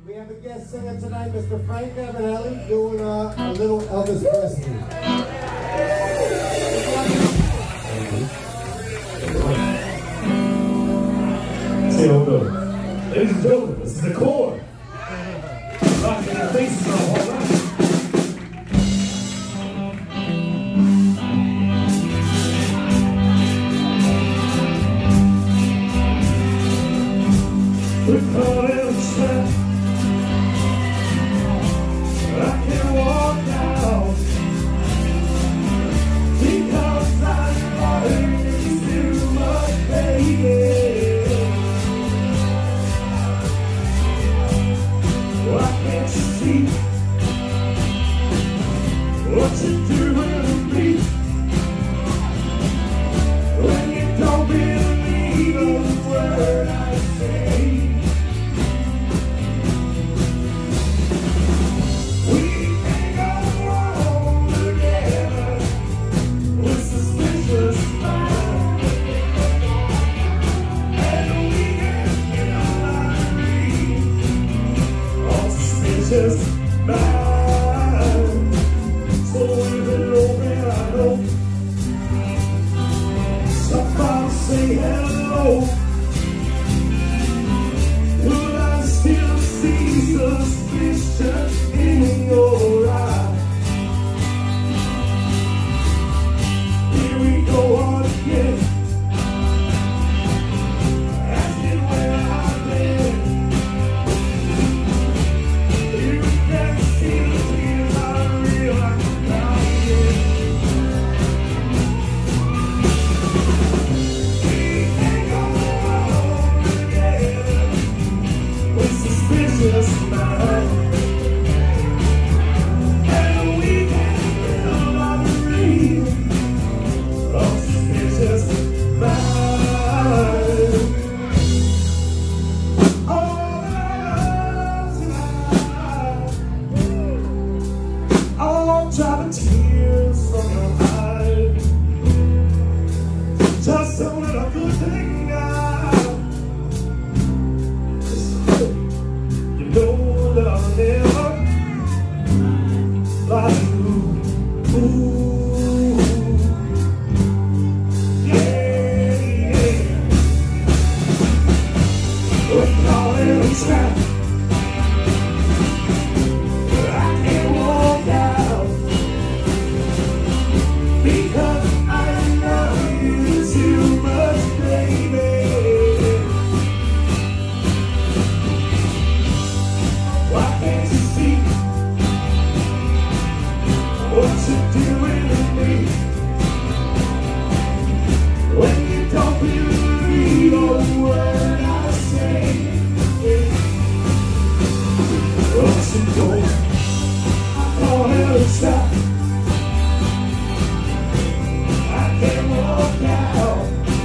We have a guest singer tonight, Mr. Frank Abagnale, doing a little Elvis Presley. Say hold up. Ladies and gentlemen, this is the core. Rocking their faces off all night. We're caught in a trap. I can't walk out because I'm fighting too much, baby. Why can't you see what you're doing to me when you don't believe a word I say? We can go on together with suspicious minds, and we can get on suspicious mind. So if it's open, I know somebody say hello. Will I still see suspicion in your eyes? Here we go on again, asking where I've been. You can see the tears I real I'm crying. We can go on together with suspicious minds, and we can build on the real of suspicious minds. I'll dry the tears from your eyes. Just a little good thing now. You know that I'll never lie to you. Ooh, yeah, yeah. We're caught in a trap. I can't walk out because I love you too much, baby. Why can't you see what you're doing to me when you don't believe a word I say? Won't you go? Oh, hell, stop. I can't walk out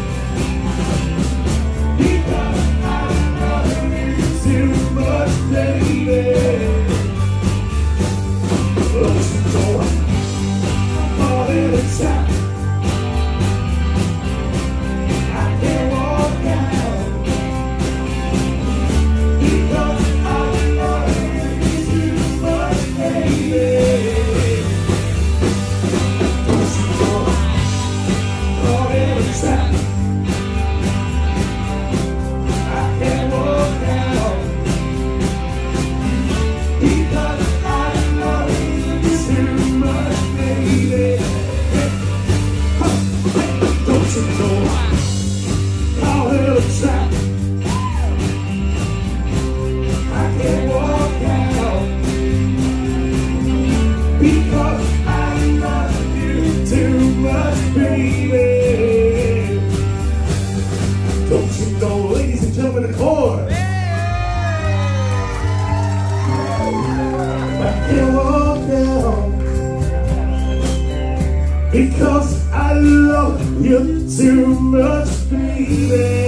because I love you too much, baby. Won't you go? Oh, hell, stop. I can't walk out because I love you too much, baby. Don't you go? Oh, hell, stop. I can't walk out because I love you too much, baby. Don't you know? Oh, hell, stop. I can't walk out because I love you too much, baby. Don't you know, ladies and gentlemen, the chorus? I can't walk out because I love you too much, baby.